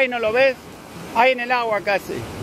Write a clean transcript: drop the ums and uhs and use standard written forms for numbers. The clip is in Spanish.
ahí no lo ves, ahí en el agua casi.